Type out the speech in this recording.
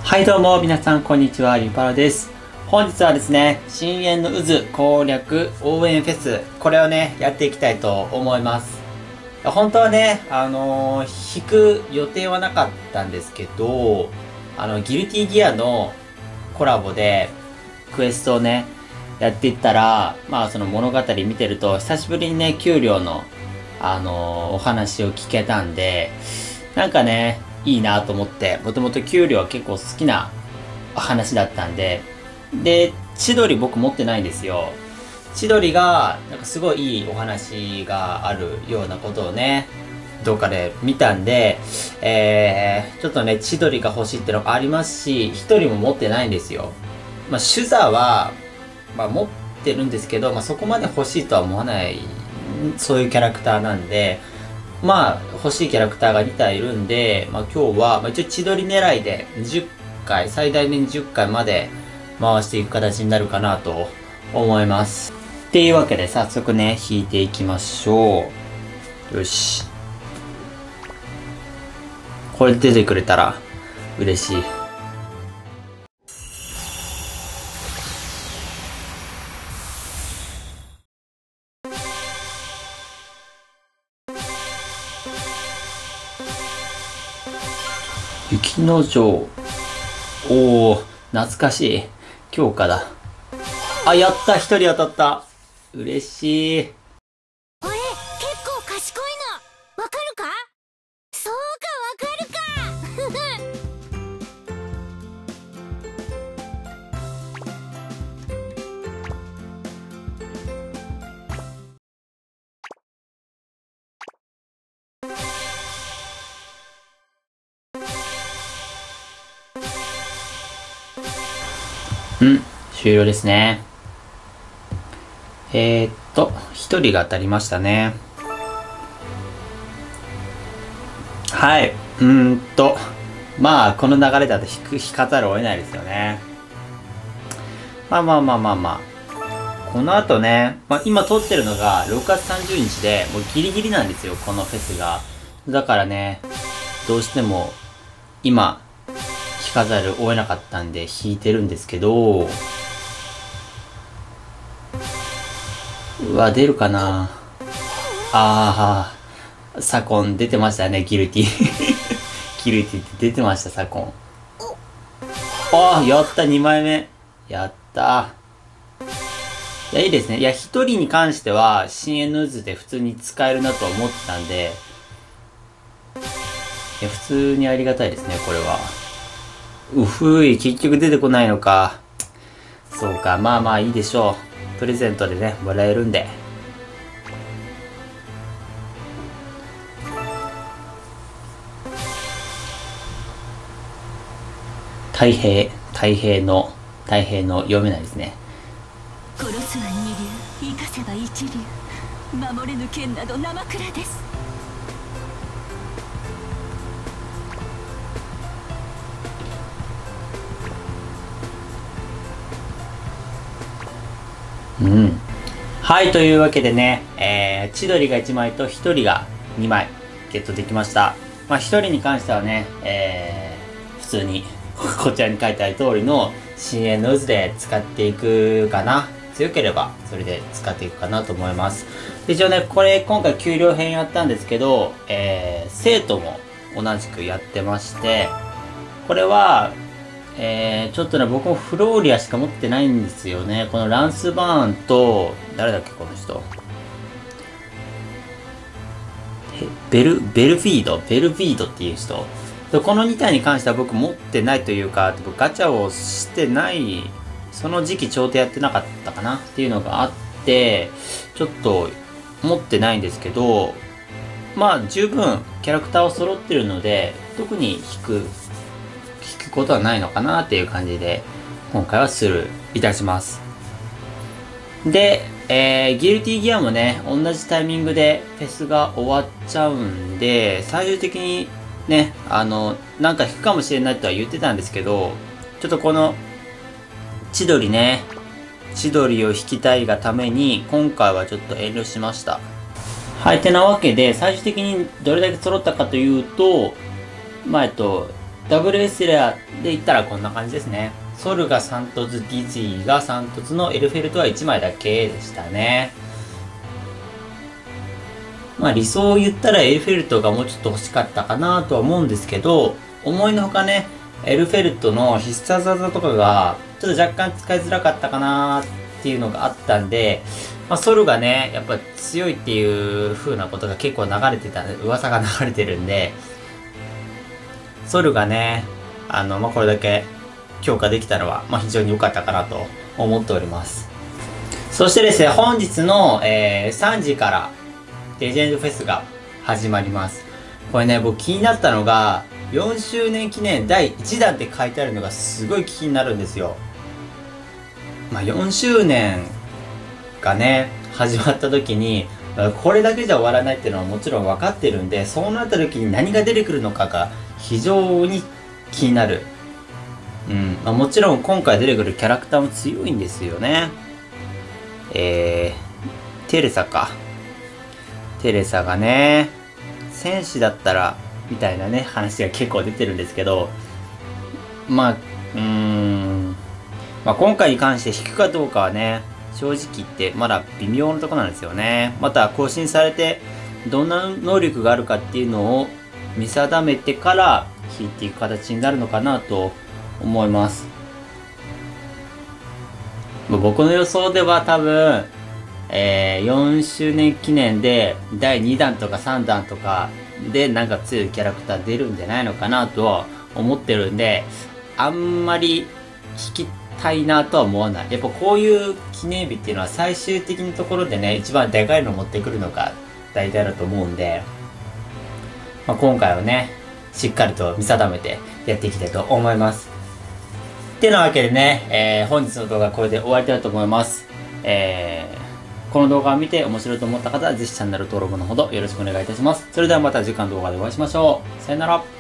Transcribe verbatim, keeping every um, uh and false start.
はいどうも皆さんこんにちは、リュウパロです。本日はですね、深淵の渦攻略応援フェス、これをね、やっていきたいと思います。本当はね、あのー、引く予定はなかったんですけど、あの、ギルティギアのコラボでクエストをね、やっていったら、まあその物語見てると、久しぶりにね、給料の、あのー、お話を聞けたんで、なんかね、いいなと思って、もともと給料は結構好きな話だったんで、で、千鳥僕持ってないんですよ。千鳥が、なんかすごいいいお話があるようなことをね、どっかで見たんで、えー、ちょっとね、千鳥が欲しいってのがありますし、一人も持ってないんですよ。まあ、シュザは、まあ持ってるんですけど、まあそこまで欲しいとは思わない、そういうキャラクターなんで、まあ、欲しいキャラクターがにたいいるんで、まあ今日は、まあ一応千鳥狙いでにじゅっかい、最大でにじゅっかいまで回していく形になるかなと思います。っていうわけで早速ね、引いていきましょう。よし。これ出てくれたら嬉しい。雪の城。おー、懐かしい。強化だ。あ、やった、一人当たった。嬉しい。 俺、結構賢いの。わかるか？そうか、わかるか。 うん、終了ですね。えー、っと、一人が当たりましたね。はい。うーんと、まあ、この流れだと引く、引かざるを得ないですよね。まあまあまあまあまあ。この後ね、まあ今撮ってるのがろくがつさんじゅうにちで、もうギリギリなんですよ、このフェスが。だからね、どうしても、今、引かざるを得なかったんで引いてるんですけど、うわ、出るかなあー、サコン出てましたね、ギルティ。ギルティって出てました、サコン。あー、やった、にまいめ。やったー。いや、いいですね。いや、一人に関しては、深淵の渦で普通に使えるなと思ってたんで、いや、普通にありがたいですね、これは。うふい、結局出てこないのか。そうか、まあまあいいでしょう。プレゼントでね、もらえるんで。太平、太平の、太平の読めないですね。 殺すは二流、生かせば一流。守れぬ剣など生倉です。 うん。はい、というわけでね、えー、千鳥がいちまいとひとりがにまいゲットできました。まあ、ひとりに関してはね、えー、普通に、こちらに書いてある通りの深淵の渦で使っていくかな。強ければ、それで使っていくかなと思います。一応ね、これ今回給料編やったんですけど、えー、生徒も同じくやってまして、これは、えー、ちょっとね、僕もフローリアしか持ってないんですよね。このランスバーンと、誰だっけ、この人。ベル、ベルフィードベルフィードっていう人。このにたいに関しては僕持ってないというか、僕ガチャをしてない、その時期ちょうどやってなかったかなっていうのがあって、ちょっと持ってないんですけど、まあ十分キャラクターを揃ってるので、特に引く、引くことはないのかなっていう感じで、今回はスルーいたします。で、えー、ギルティギアもね、同じタイミングでフェスが終わっちゃうんで、最終的にね、あの、なんか引くかもしれないとは言ってたんですけど、ちょっとこの、千鳥ね、千鳥を引きたいがために、今回はちょっと遠慮しました。はい、てなわけで、最終的にどれだけ揃ったかというと、まあ、えっと、 ダブルエスレアで言ったらこんな感じですね。ソルがさん凸、ディジーがさん凸のエルフェルトはいちまいだけでしたね。まあ理想を言ったらエルフェルトがもうちょっと欲しかったかなとは思うんですけど、思いのほかね、エルフェルトの必殺技とかがちょっと若干使いづらかったかなっていうのがあったんで、まあ、ソルがね、やっぱ強いっていう風なことが結構流れてた、噂が流れてるんで、ソルがね、あの、まあ、これだけ強化できたのは、まあ、非常に良かったかなと思っております。そしてですね、本日の、えー、さんじからレジェンドフェスが始まります。これね、僕気になったのが、よんしゅうねん記念だいいちだんって書いてあるのがすごい気になるんですよ。まあ、よんしゅうねんがね、始まった時に、これだけじゃ終わらないっていうのはもちろん分かってるんで、そうなった時に何が出てくるのかが非常に気になる。うん。まあ、もちろん今回出てくるキャラクターも強いんですよね。えー、テレサか。テレサがね、戦士だったら、みたいなね、話が結構出てるんですけど、まあ、うーん、まあ今回に関して引くかどうかはね、正直言ってまだ微妙なところなんですよね。また更新されて、どんな能力があるかっていうのを見定めてから引いていく形になるのかなと思います。僕の予想では多分、えー、よんしゅうねん記念でだいにだんとかさんだんとかでなんか強いキャラクター出るんじゃないのかなとは思ってるんで、あんまり引きたいなとは思わない。やっぱこういう記念日っていうのは最終的なところでね、一番でかいのを持ってくるのが大体だと思うんで、まあ、今回はね、しっかりと見定めてやっていきたいと思います。ってなわけでね、えー、本日の動画はこれで終わりたいと思います。えー、この動画を見て面白いと思った方はぜひチャンネル登録のほどよろしくお願いいたします。それではまた次回の動画でお会いしましょう。さよなら。